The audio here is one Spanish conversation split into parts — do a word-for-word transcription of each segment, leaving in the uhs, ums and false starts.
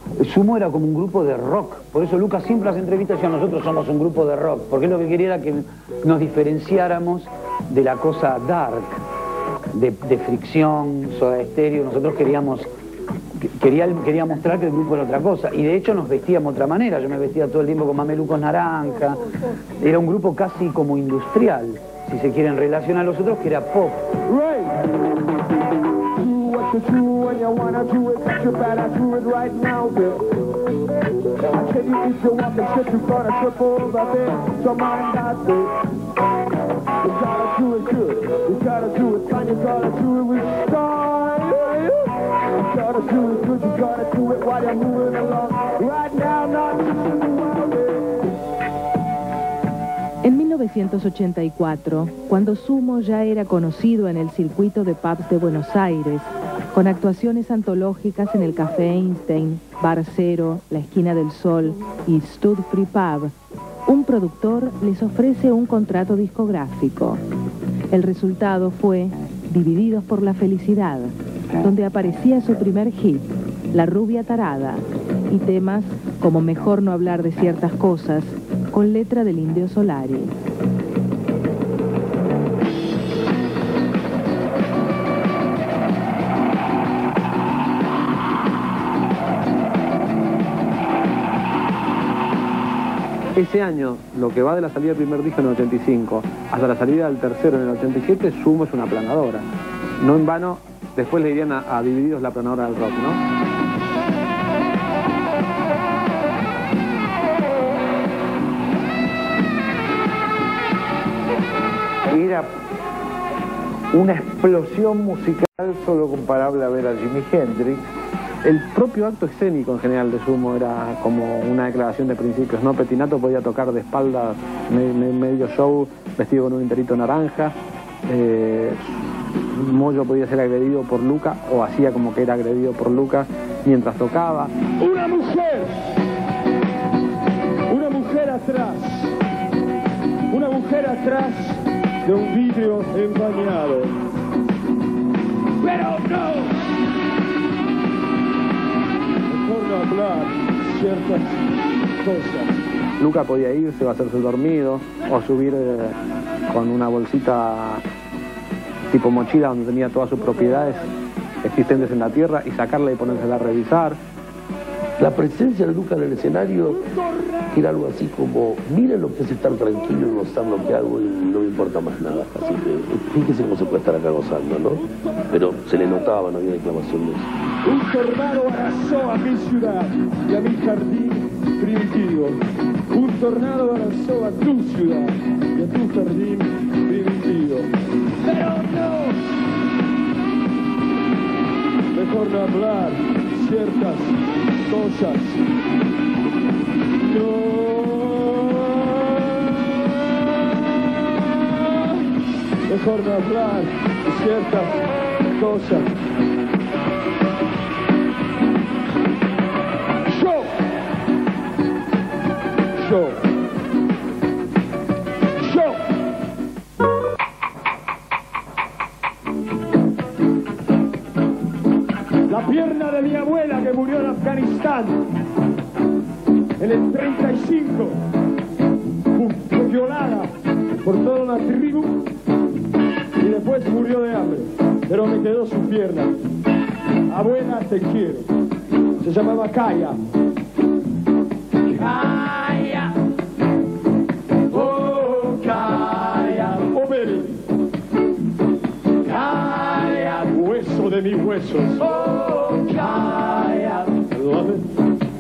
Sumo era como un grupo de rock, por eso Lucas siempre hace entrevistas y decía, nosotros somos un grupo de rock, porque lo que quería era que nos diferenciáramos de la cosa dark, de, de Fricción, Soda Stereo. Nosotros queríamos, quería, quería mostrar que el grupo era otra cosa, y de hecho nos vestíamos de otra manera. Yo me vestía todo el tiempo con mamelucos naranja, era un grupo casi como industrial, si se quiere, en relación a los otros, que era pop. To do when you wanna do it, but you better do it right now, bitch. I said you if you walk and shit, you gotta trip over there. So mind that, bitch. You gotta do it good, you gotta do it fine, you gotta do it with style. You gotta do it good, you gotta do it while you're moving along. Right now, not just in the world, bitch. En mil novecientos ochenta y cuatro, cuando Sumo ya era conocido en el circuito de pubs de Buenos Aires, con actuaciones antológicas en el Café Einstein, Bar Cero, La Esquina del Sol y Stud Free Pub, un productor les ofrece un contrato discográfico. El resultado fue Divididos por la Felicidad, donde aparecía su primer hit, La Rubia Tarada, y temas como Mejor no hablar de ciertas cosas, con letra del Indio Solari. Ese año, lo que va de la salida del primer disco en el ochenta y cinco hasta la salida del tercero en el ochenta y siete, Sumo es una aplanadora. No en vano, después le dirían a, a Divididos la aplanadora del rock, ¿no? Era una explosión musical solo comparable a ver a Jimi Hendrix. El propio acto escénico en general de Sumo era como una declaración de principios, ¿no? Petinato podía tocar de espaldas me, me, medio show vestido con un enterito naranja. Eh, Moyo podía ser agredido por Luca, o hacía como que era agredido por Luca mientras tocaba. Una mujer, una mujer atrás, una mujer atrás de un vidrio empañado. Pero no. Hablar ciertas cosas. Luca podía irse o hacerse el dormido o subir eh, con una bolsita tipo mochila donde tenía todas sus propiedades existentes en la tierra y sacarla y ponérsela a revisar. La presencia de Luca en el escenario era algo así como, miren lo que es estar tranquilo y gozar lo que hago y no me importa más nada. Así que fíjese cómo se puede estar acá gozando, ¿no? Pero se le notaba, no había declamación de eso. Un tornado arrasó a mi ciudad y a mi jardín primitivo. Un tornado arrasó a tu ciudad y a tu jardín primitivo. Pero no. Mejor no hablar ciertas cosas. No. Mejor no hablar ciertas cosas. Yo. Yo. Yo. La pierna de mi abuela que murió en Afganistán en el treinta y cinco fue violada por toda una tribu y después murió de hambre, pero me quedó su pierna. Abuela, te quiero. Se llamaba Kaya. Kaya, oh Kaya, oh baby, Kaya, hueso de mis huesos. Oh Kaya, I love it.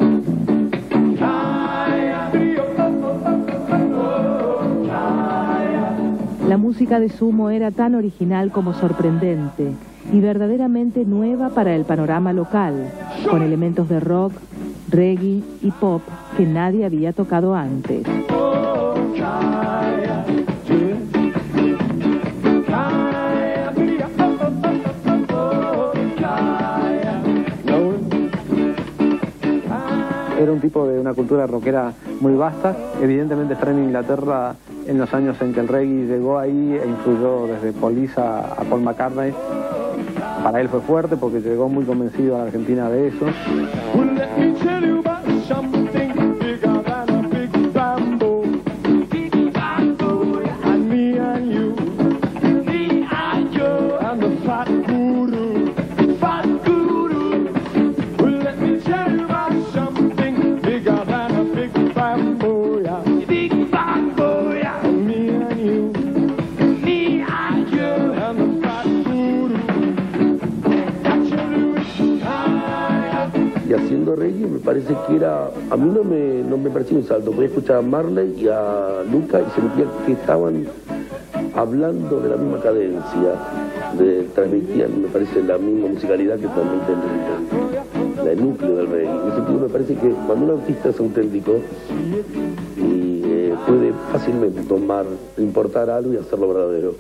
La música de Sumo era tan original como sorprendente y verdaderamente nueva para el panorama local, con elementos de rock, reggae y pop que nadie había tocado antes. Era un tipo de una cultura rockera muy vasta. Evidentemente estar en Inglaterra en los años en que el reggae llegó ahí e influyó desde Police a, a Paul McCartney, para él fue fuerte porque llegó muy convencido a la Argentina de eso. y haciendo reggae me parece que era, a mí no me, no me parecía un salto, podía escuchar a Marley y a Luca y sentía que estaban hablando de la misma cadencia, de, transmitían, me parece, la misma musicalidad que transmiten el, el, el núcleo del reggae. En ese sentido me parece que cuando un artista es auténtico y eh, puede fácilmente tomar, importar algo y hacerlo verdadero.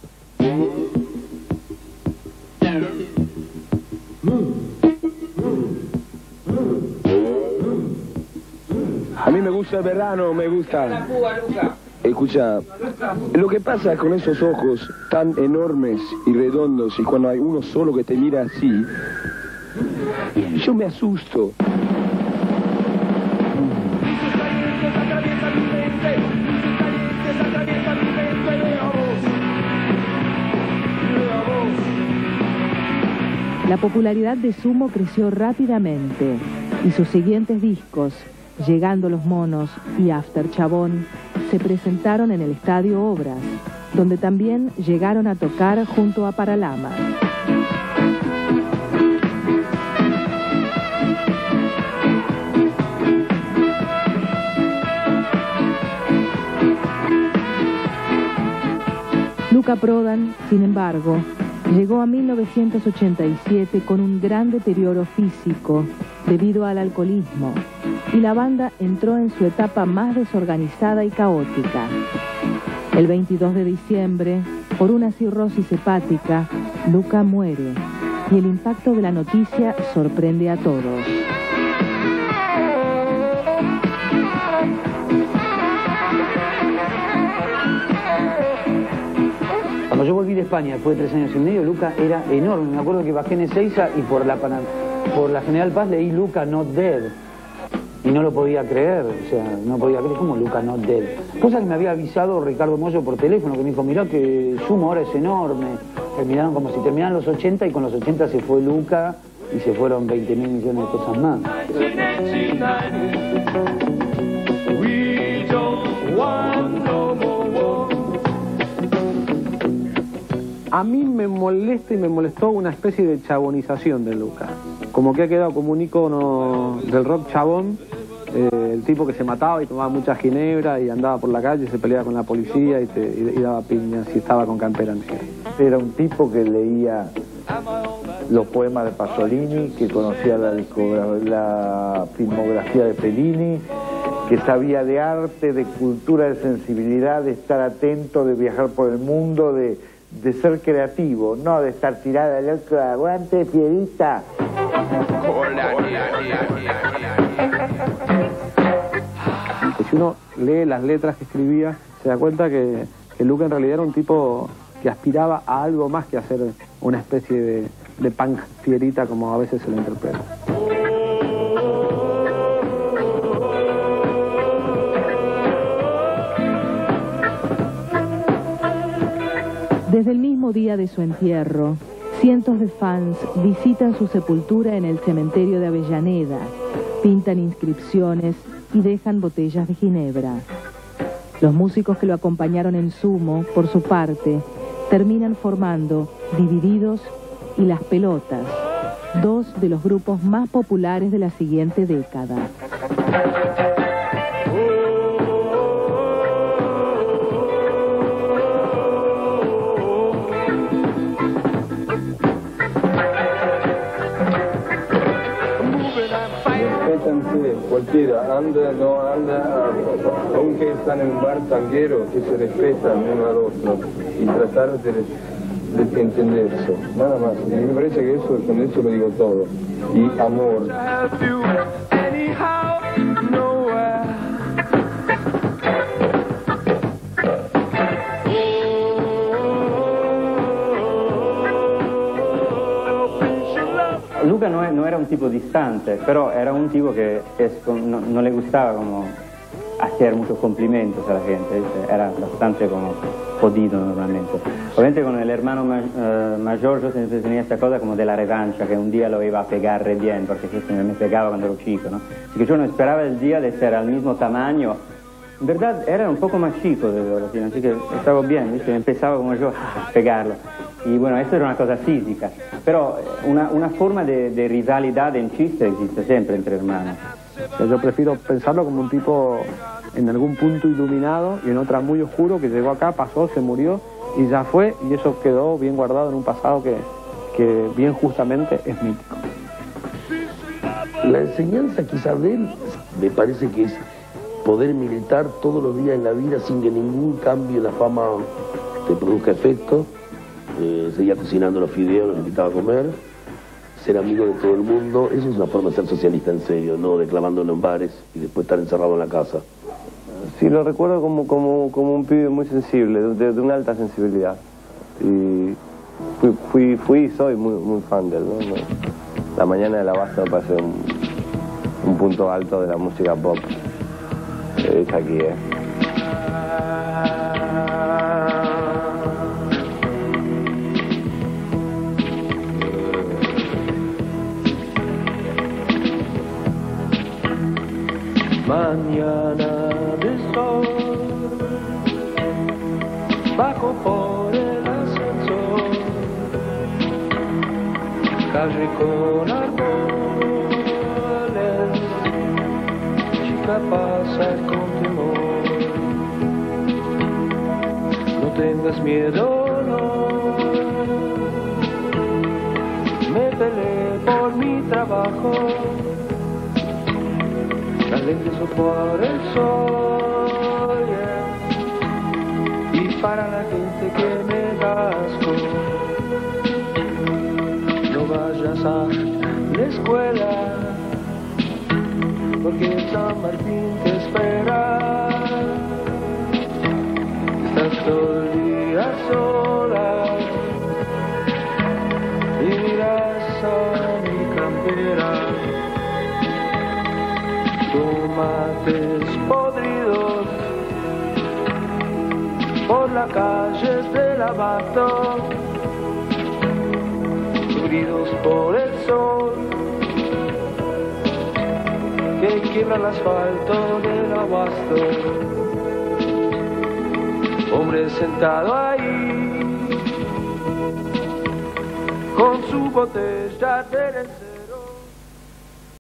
A mí me gusta el verano, me gusta. Escucha, lo que pasa con esos ojos tan enormes y redondos y cuando hay uno solo que te mira así, yo me asusto. La popularidad de Sumo creció rápidamente y sus siguientes discos, Llegando los Monos y After Chabón, se presentaron en el Estadio Obras, donde también llegaron a tocar junto a Paralamas. Luca Prodan, sin embargo, llegó a mil novecientos ochenta y siete con un gran deterioro físico debido al alcoholismo y la banda entró en su etapa más desorganizada y caótica. El veintidós de diciembre, por una cirrosis hepática, Luca muere y el impacto de la noticia sorprende a todos. Cuando yo volví de España después de tres años y medio, Luca era enorme. Me acuerdo que bajé en Ezeiza y por la, por la General Paz leí Luca Not Dead. Y no lo podía creer, o sea, no podía creer como Luca Not Dead. Cosa que me había avisado Ricardo Mollo por teléfono, que me dijo, mirá que Sumo ahora es enorme. Terminaron como si terminaran los ochenta y con los ochenta se fue Luca y se fueron veinte mil millones de cosas más. A mí me molesta y me molestó una especie de chabonización de Luca. Como que ha quedado como un ícono del rock chabón, eh, el tipo que se mataba y tomaba mucha ginebra y andaba por la calle y se peleaba con la policía y, te, y, y daba piñas y estaba con campera negra. Era un tipo que leía los poemas de Pasolini, que conocía la, la filmografía de Fellini, que sabía de arte, de cultura, de sensibilidad, de estar atento, de viajar por el mundo, de, de ser creativo, no de estar tirada loco, aguante, fierita. Si uno lee las letras que escribía, se da cuenta que, que Luca en realidad era un tipo que aspiraba a algo más que hacer una especie de, de punk fierita como a veces se lo interpreta. Desde el mismo día de su entierro, cientos de fans visitan su sepultura en el cementerio de Avellaneda, pintan inscripciones y dejan botellas de ginebra. Los músicos que lo acompañaron en Sumo, por su parte, terminan formando Divididos y Las Pelotas, dos de los grupos más populares de la siguiente década. Cualquiera, anda, no anda, aunque están en un bar tanguero, que se respetan uno al otro y tratar de, de entender eso, nada más. Y me parece que eso, con eso lo digo todo. Y amor. Luca no, no era un tipo distante, pero era un tipo que es, no, no le gustaba como hacer muchos cumplimientos a la gente, ¿viste? Era bastante como jodido normalmente. Obviamente con el hermano ma, uh, mayor yo siempre tenía esta cosa como de la revancha, que un día lo iba a pegar re bien, porque eso me pegaba cuando era chico, ¿no? Así que yo no esperaba el día de ser al mismo tamaño. En verdad era un poco más chico de verdad, así que estaba bien, ¿viste? Empezaba como yo a pegarlo. y bueno, eso era una cosa física, pero una, una forma de, de rivalidad en chiste existe siempre entre hermanos. O sea, yo prefiero pensarlo como un tipo en algún punto iluminado y en otra muy oscuro que llegó acá, pasó, se murió y ya fue, y eso quedó bien guardado en un pasado que, que bien justamente es mítico. La enseñanza quizás de él me parece que es poder militar todos los días en la vida sin que ningún cambio en la fama te produzca efecto. Eh, seguía cocinando los fideos, los invitaba a comer, ser amigo de todo el mundo. Eso es una forma de ser socialista en serio, no declamándolo en bares y después estar encerrado en la casa. Sí, lo recuerdo como, como, como un pibe muy sensible, de, de una alta sensibilidad. Y fui, fui, fui y soy muy, muy fan de él, ¿no? La mañana de la Basta me parece un, un punto alto de la música pop. Es aquí, ¿eh? Mañana de sol, bajo por el ascensor, calle con árboles, chica pasa con temor, no tengas miedo, no, me peleé por mi trabajo. Alegres por el sol, yeah. Y para la gente que me da asco, no vayas a la escuela, porque San Martín te espera. Estás todo el día sola y miras a mi campera. Tomates podridos por las calles del abasto, cubridos por el sol que quiebra el asfalto del abasto. Hombre sentado ahí con su botella de